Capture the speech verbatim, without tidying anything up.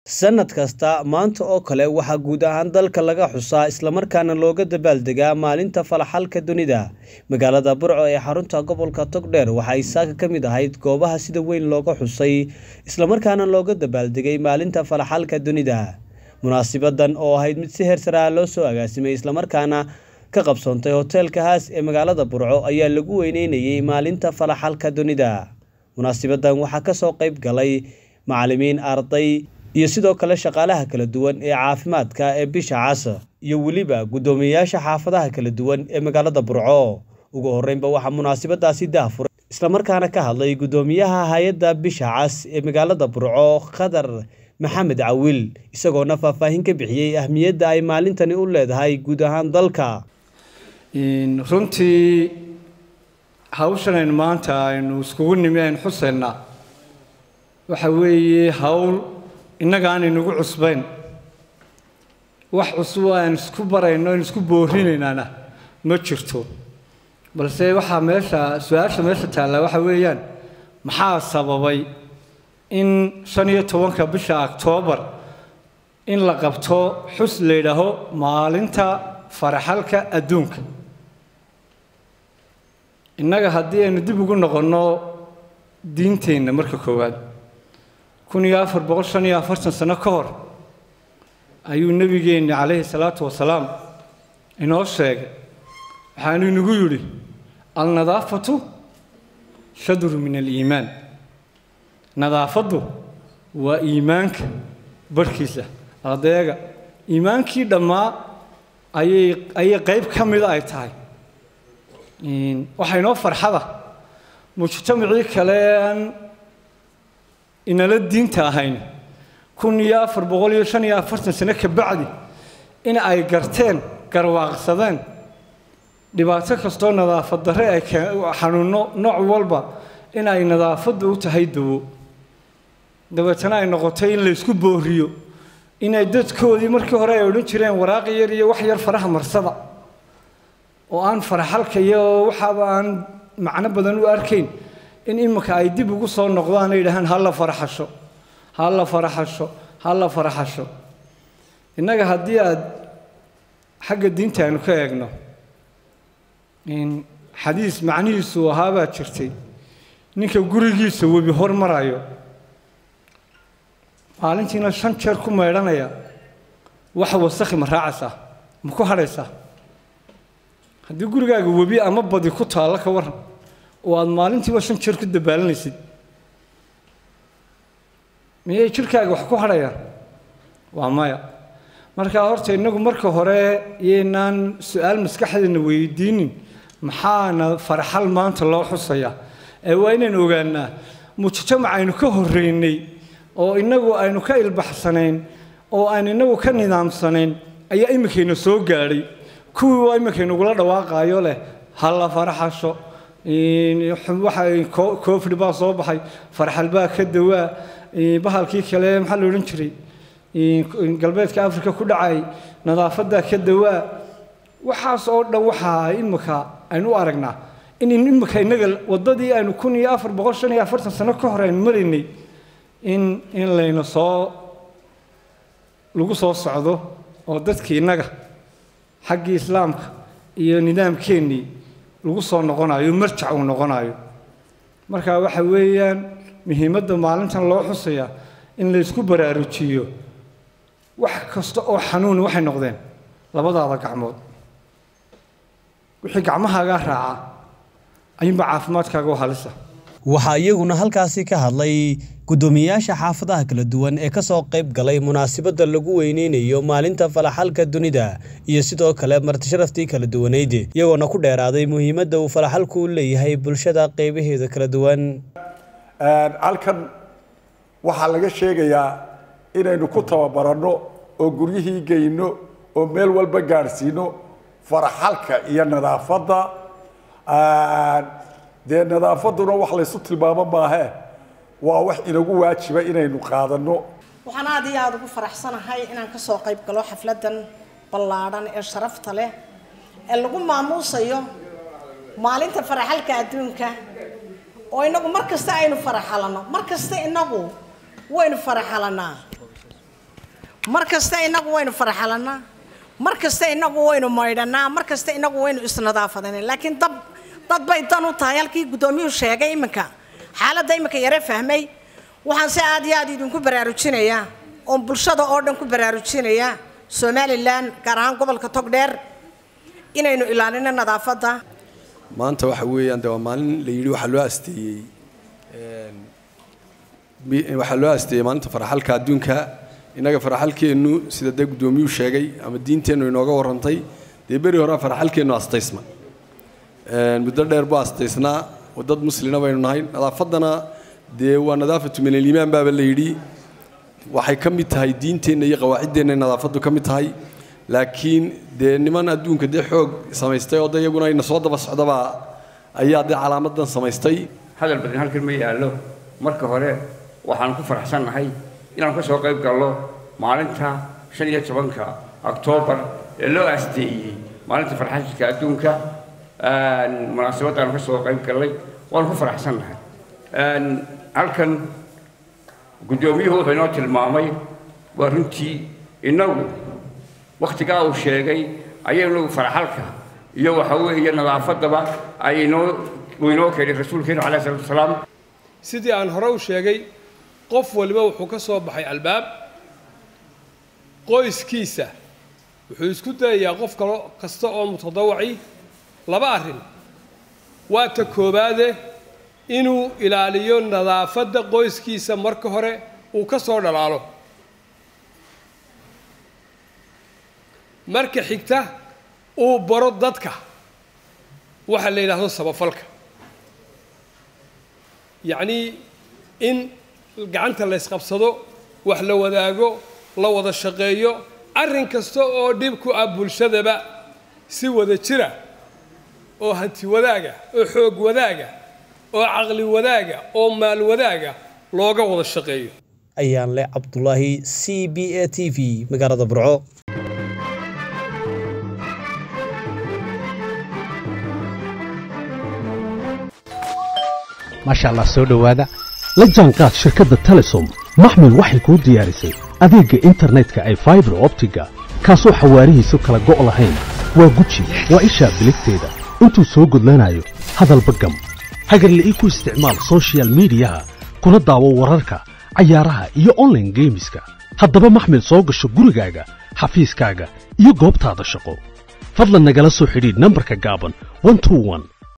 sanad kasta maanta oo kale waxa guud ahaan dalka laga xusaa isla markaana looga dabaaldegaa maalinta falaxalka dunida magaalada Burco ee xarunta gobolka Togdheer waxa ay saaka kamid ahayd goobaha sida weyn looga xusay isla markaana looga dabaaldegay maalinta falaxalka dunida munaasibadan oo ahayd mid si heer sare loo soo agaasimay isla markaana ka qabsoontay hotelka Haas ee magaalada Burco ayaa lagu weyneynayay maalinta falaxalka dunida munaasibadan waxa ka soo qayb galay macallimiin arday iyo sidoo kale shaqaalaha kala duwan ee caafimaadka ee bisha cas iyo waliba gudoomiyaasha xaafadaha kala duwan ee magaalada Burco ugu horeynba waxa munaasabadaasi daahfuray isla markaana ka hadlay gudoomiyaha hay'adda bisha cas ee magaalada Burco Khadar Maxamed Awil isagoo faahfaahin ka bixiyay ahmiyadda ay maalintani u leedahay guud ahaan dalka in runtii hawshan maanta aynu iskugu nimeen xuseenna waxa weeye hawl innaga aan inagu cusbayn wax cusub aan isku barayno in isku boorinaynana ma jirto balse waxa meesha su'aasha meesha taala waxa weeyaan maxaa sababay in shan iyo tobanka bisha October in la qabto xus leedaho maalinta faraxalka adduunka innaga haddii aynu dib ugu noqono diinteena marka koowaad kun iyo afar boqol shan iyo afartan sano ka hor ayuu nabigeena calayhi salaatu wasalaam inoo sheegay waxaanu inagu yidhi al-nadaafatu shadru min al-iimaan nadaafadu waa iimaanka barkiisa adeega iimaankii dhammaa ayay ayay qayb ka mid ay tahay in waxa inoo farxada mujtamacii kale aan inala diinta ahayn kun iyo afar boqol iyo shan iyo afartan sano ka bacdi in ay garteen garwaaqsadeen dhibaato kastoo nadaafad darre ay xanuuno nooc walba in ay nadaafadu u tahay dawo dabeetana ay noqotay in la isku booriyo in ay dadkoodii markii hore ay odhan jireen waraaq yar iyo wax yar faraha marsada oo aan faraxalka iyo waxaba aan macno badan u arkayn in imika ay dib ugu soo noqdaan ay dhahaan hal la faraxasho hal la faraxasho hal la faraxasho innaga haddii aad xagga diinta aynu ka eegno in xadiis macnihiisu ahaa baa jirtay ninka gurigiisa webi hormarayo maalintiina shan jeer ku meedhanaya waxa wasakhi ma raacaysaa ma ku hadhaysaa haddii gurigaaga webi ama badi ku taalla ka waran oo aad maalintiiba shan jeer ku dabaalanaysid miyay jirkaaga wax ku hadhayaan waa maya markaa horta innagu marka hore yeynaan su'aal maskaxdeena weydiinin maxaana farxal maanta loo xusayaa ee waa inaan ogaanaa mujtamac aynu ka horreynay oo innagu aynu ka ilbaxsanayn oo aan innagu ka nidaamsanayn ayaa imikayna soo gaadhay kuwii waa imikaynagula dhawaaqaayo leh ha la faraxasho waxa covid baa soo baxay farxal baa ka dawaa bahalkii kale maxaa la odhan jiray galbeedka afrika ku dhacay nadaafadda ka dawaa waxaas oo dhan waxaa imika aynu aragnaa in imika innaga waddadii aynu kun iyo afar boqol shan iyo afartan sano ka hor aynu maraynay in in layna soo lagu soo socdo oo dadkii innaga xaggii islaamka iyo nidaamkeennii lagu soo noqonayo marjac uu noqonayo marka waxa weeyaan muhiimadda maalintan loo xusaya in la isku baraarujiyo wax kasta oo xanuun waxay noqdeen labadaada gacmood wixii gacmahaaga raaca ayuunba caafimaadkaaga u halisa waxaa iyaguna halkaasi ka hadlay gudoomiyaasha xaafadaha kala duwan ee ka soo qayb galay munaasabada lagu weyneynayo maalinta falaxalka dunida iyo sidoo kale marti sharaftii kala duwaneyd iyagoona ku dheeraaday muhiimadda uu falaxalku u leeyahay bulshada qaybaheeda kala duwan halkan waxaa laga sheegayaa inaynu ku tababaranno oo guryihii geyno oo meel walba gaadhsiino faraxalka iyo nadaafadda dee nadaafaduna wax laysu tilmaamo maahe waa wax inagu waajiba inaynu qaadano waxaan aad iyo aad ugu faraxsanahay inaan ka soo qayb galo xafladan ballaadhan ee sharafta leh ee lagu maamuusayo maalinta faraxalka adduunka oo inagu markasta aynu faraxalano markasta inagu waynu faraxalanaa markasta inagu waynu farxalanaa markasta inagu waynu maydhanaa markasta inagu waynu isnadaafadanaa laakiin dab dad bay dan u tahay halkii gudoomiyuhu sheegay iminka xaaladda iminka yare fahmay waxaan si aad iyo aad idinku baraarujinayaa oo bulshada oo dhan ku baraarujinayaa Somaliland gaar ahaan gobolka Togdheer inaynu ilaalino nadaafadda maanta waxa weeyaan waa maalin la yiri waxa loo asteeyay een waxa loo asteeyay maalinta farxalka adduunka inaga farxalkeenu sida dad gudoomiyuhu sheegay ama diinteenu inooga warantay dee bari hore farxalkeenu asteysma een muddo dheer baa asteysnaa oo dad muslimiin baynu nahay nadaafadana dee waa nadaafatu min al-iimaan baa la yiri waxay ka mid tahay diinteena iyo qawaacideena nadaafadu ka mid tahay laakiin dee niman adduunka dee xoog samaystay oo iyaguna ay soo daba socdaba ayaa dee calaamadan samaystay hadal badan halkan ma yaalo marka hore waxaan ku faraxsanahay inaan ka soo qayb galno maalinta shan iyo tobanka October ee loo asteeyay maalinta farxadka adduunka aan munaasabadaan ka soo qayb galnay waan ku faraxsanahay aan halkan gudoomiyuhu wuxuu inoo tilmaamay waa runtii inagu waqtigaa uu sheegay ayaynu farxalka iyo waxa weeye nadaafadaba ayaynu inoo keenay rasuulkeena calayhi salaatu wasalaam sidii aan hore u sheegay qof waliba wuxuu ka soo baxay albaab qoyskiisa wuxuu isku dayayaa qof kale kasta oo mutadawaci laba arrin waa ta koobaade inuu ilaaliyo nadaafadda qoyskiisa marka hore uu ka soo dhalaalo marka xigta uu baro dadka waxa la yiraahdo sabafalka yacni in gacanta la isqabsado wax la wadaago la wada shaqeeyo arrin kasta oo dhib ku ah bulshadaba si wada jira oo hanti wadaaga oo xoog wadaaga oo aqli wadaaga oo maal wadaaga looga wada shaqeeyo ayaan le Cabdullaahi C B A T V magaalada Burco ما شاء الله سو دhowaada la jaanqaad shirkadda Telesom maxmil waxay ku diyaarisay adeega internetka ay fiber optiga kaasoo xawaarihiisu kala go' lahayn waa guji waa isha biligteeda intuu soo gudlanayo hadalba gam hagarle ii ku isticmaal social media kuna daawo wararka cayaaraha iyo online gameska haddaba maxmil soo gasho gurigaaga xafiiskaaga iyo goobtaada shaqo fadlan nagala soo xidhiidh nambarka gaaban one two one